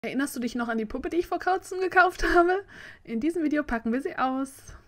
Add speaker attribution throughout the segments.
Speaker 1: Erinnerst du dich noch an die Puppe, die ich vor kurzem gekauft habe? In diesem Video packen wir sie aus.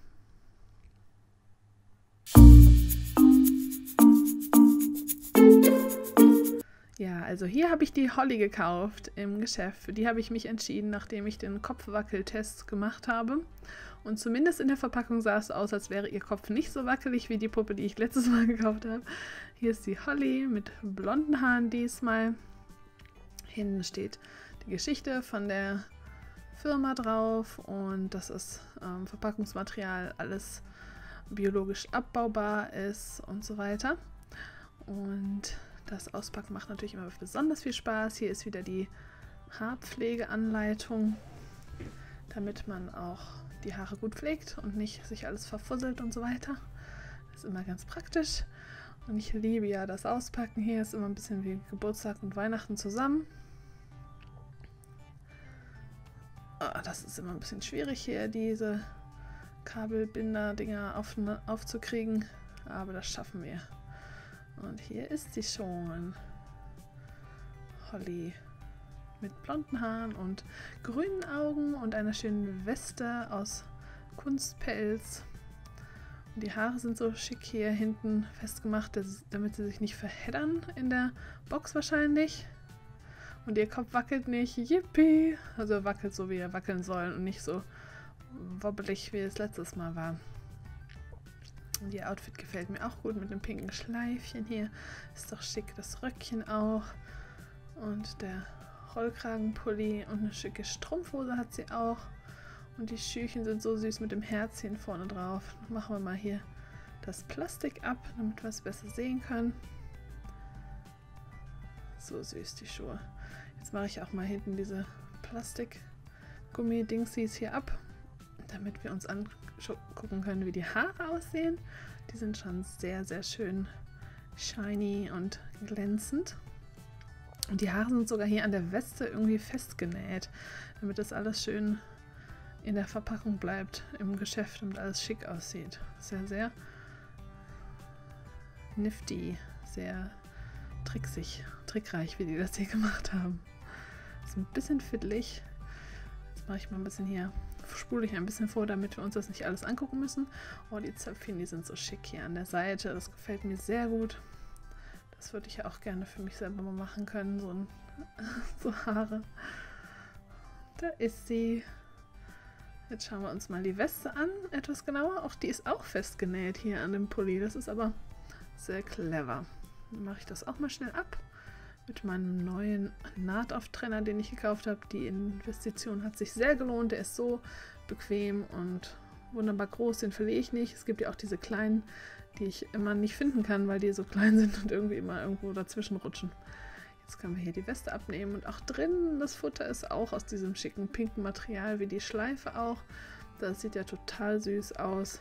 Speaker 1: Ja, also hier habe ich die Holly gekauft im Geschäft. Für die habe ich mich entschieden, nachdem ich den Kopfwackeltest gemacht habe. Und zumindest in der Verpackung sah es aus, als wäre ihr Kopf nicht so wackelig wie die Puppe, die ich letztes Mal gekauft habe. Hier ist die Holly mit blonden Haaren diesmal. Hinten steht die Geschichte von der Firma drauf und das ist Verpackungsmaterial, alles biologisch abbaubar ist und so weiter. Und das Auspacken macht natürlich immer besonders viel Spaß. Hier ist wieder die Haarpflegeanleitung, damit man auch die Haare gut pflegt und nicht sich alles verfusselt und so weiter. Das ist immer ganz praktisch. Und ich liebe ja das Auspacken hier. Ist immer ein bisschen wie Geburtstag und Weihnachten zusammen. Das ist immer ein bisschen schwierig hier, diese Kabelbinder-Dinger aufzukriegen. Aber das schaffen wir. Und hier ist sie schon. Holly mit blonden Haaren und grünen Augen und einer schönen Weste aus Kunstpelz. Und die Haare sind so schick hier hinten festgemacht, damit sie sich nicht verheddern in der Box wahrscheinlich. Und ihr Kopf wackelt nicht. Yippie! Also er wackelt so, wie er wackeln soll und nicht so wobbelig, wie es letztes Mal war. Und ihr Outfit gefällt mir auch gut mit dem pinken Schleifchen hier. Ist doch schick, das Röckchen auch. Und der Rollkragenpulli und eine schicke Strumpfhose hat sie auch. Und die Schüchen sind so süß mit dem Herzchen vorne drauf. Machen wir mal hier das Plastik ab, damit wir es besser sehen können. So süß die Schuhe. Jetzt mache ich auch mal hinten diese Plastikgummi-Dingsies hier ab, damit wir uns angucken können, wie die Haare aussehen. Die sind schon sehr, sehr schön shiny und glänzend. Und die Haare sind sogar hier an der Weste irgendwie festgenäht, damit das alles schön in der Verpackung bleibt, im Geschäft, damit alles schick aussieht. Sehr, sehr nifty, sehr trickreich, wie die das hier gemacht haben. Ist ein bisschen fiddlig. Jetzt mache ich mal ein bisschen hier, spule ich ein bisschen vor, damit wir uns das nicht alles angucken müssen. Oh, die Zöpfchen, die sind so schick hier an der Seite. Das gefällt mir sehr gut. Das würde ich ja auch gerne für mich selber mal machen können, so Haare. Da ist sie. Jetzt schauen wir uns mal die Weste an, etwas genauer. Auch die ist auch festgenäht hier an dem Pulli. Das ist aber sehr clever. Dann mache ich das auch mal schnell ab mit meinem neuen Nahtauftrenner, den ich gekauft habe. Die Investition hat sich sehr gelohnt. Der ist so bequem und wunderbar groß. Den verliere ich nicht. Es gibt ja auch diese kleinen, die ich immer nicht finden kann, weil die so klein sind und irgendwie immer irgendwo dazwischen rutschen. Jetzt können wir hier die Weste abnehmen und auch drin, das Futter ist auch aus diesem schicken pinken Material, wie die Schleife auch. Das sieht ja total süß aus.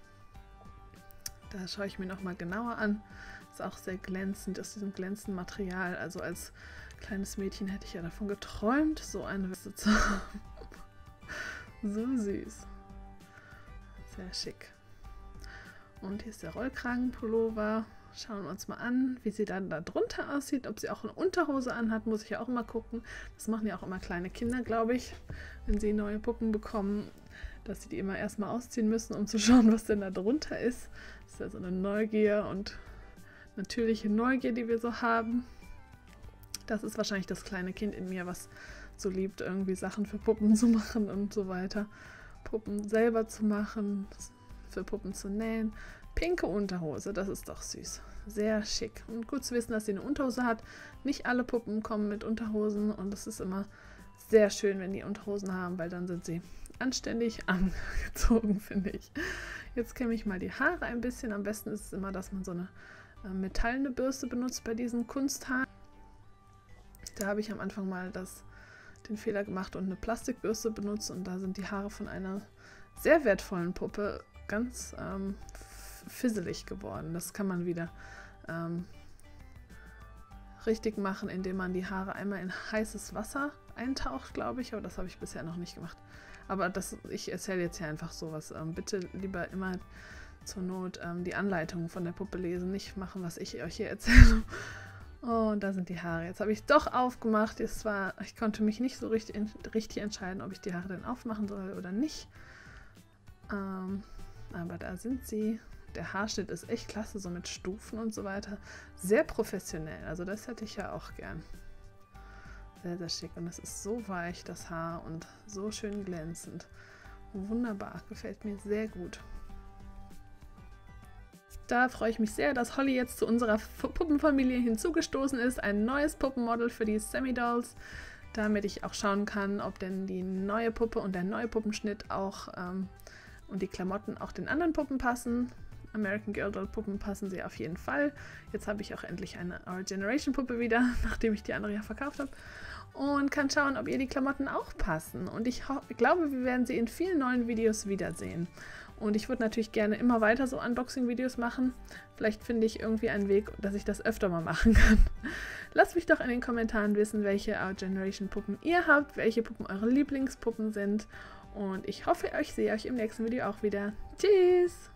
Speaker 1: Da schaue ich mir nochmal genauer an. Ist auch sehr glänzend, aus diesem glänzenden Material. Also als kleines Mädchen hätte ich ja davon geträumt, so eine Weste zu haben. So süß. Sehr schick. Und hier ist der Rollkragenpullover. Schauen wir uns mal an, wie sie dann da drunter aussieht. Ob sie auch eine Unterhose anhat, muss ich ja auch immer gucken. Das machen ja auch immer kleine Kinder, glaube ich, wenn sie neue Puppen bekommen, dass sie die immer erstmal ausziehen müssen, um zu schauen, was denn da drunter ist. Das ist ja so eine Neugier und natürliche Neugier, die wir so haben. Das ist wahrscheinlich das kleine Kind in mir, was so liebt, irgendwie Sachen für Puppen zu machen und so weiter. Puppen selber zu machen, für Puppen zu nähen. Pinke Unterhose, das ist doch süß. Sehr schick. Und gut zu wissen, dass sie eine Unterhose hat. Nicht alle Puppen kommen mit Unterhosen und es ist immer sehr schön, wenn die Unterhosen haben, weil dann sind sie anständig angezogen, finde ich. Jetzt kämme ich mal die Haare ein bisschen. Am besten ist es immer, dass man so eine metallene Bürste benutzt bei diesen Kunsthaaren. Da habe ich am Anfang mal den Fehler gemacht und eine Plastikbürste benutzt und da sind die Haare von einer sehr wertvollen Puppe ganz fisselig geworden. Das kann man wieder richtig machen, indem man die Haare einmal in heißes Wasser eintaucht, glaube ich, aber das habe ich bisher noch nicht gemacht. Aber ich erzähle jetzt hier einfach sowas. Bitte lieber immer zur Not die Anleitung von der Puppe lesen, nicht machen, was ich euch hier erzähle. Und da sind die Haare. Jetzt habe ich doch aufgemacht. Ich konnte mich nicht so richtig entscheiden, ob ich die Haare denn aufmachen soll oder nicht. Aber da sind sie. Der Haarschnitt ist echt klasse, so mit Stufen und so weiter. Sehr professionell. Also das hätte ich ja auch gern. Sehr, sehr schick. Und es ist so weich, das Haar, und so schön glänzend. Wunderbar. Gefällt mir sehr gut. Da freue ich mich sehr, dass Holly jetzt zu unserer Puppenfamilie hinzugestoßen ist. Ein neues Puppenmodel für die Semi-Dolls, damit ich auch schauen kann, ob denn die neue Puppe und der neue Puppenschnitt auch und die Klamotten auch den anderen Puppen passen. American Girl Doll Puppen passen sie auf jeden Fall. Jetzt habe ich auch endlich eine Our Generation Puppe wieder, nachdem ich die andere ja verkauft habe. Und kann schauen, ob ihr die Klamotten auch passen. Und ich glaube, wir werden sie in vielen neuen Videos wiedersehen. Und ich würde natürlich gerne immer weiter so Unboxing-Videos machen. Vielleicht finde ich irgendwie einen Weg, dass ich das öfter mal machen kann. Lasst mich doch in den Kommentaren wissen, welche Our Generation Puppen ihr habt, welche Puppen eure Lieblingspuppen sind. Und ich hoffe, ich sehe euch im nächsten Video auch wieder. Tschüss!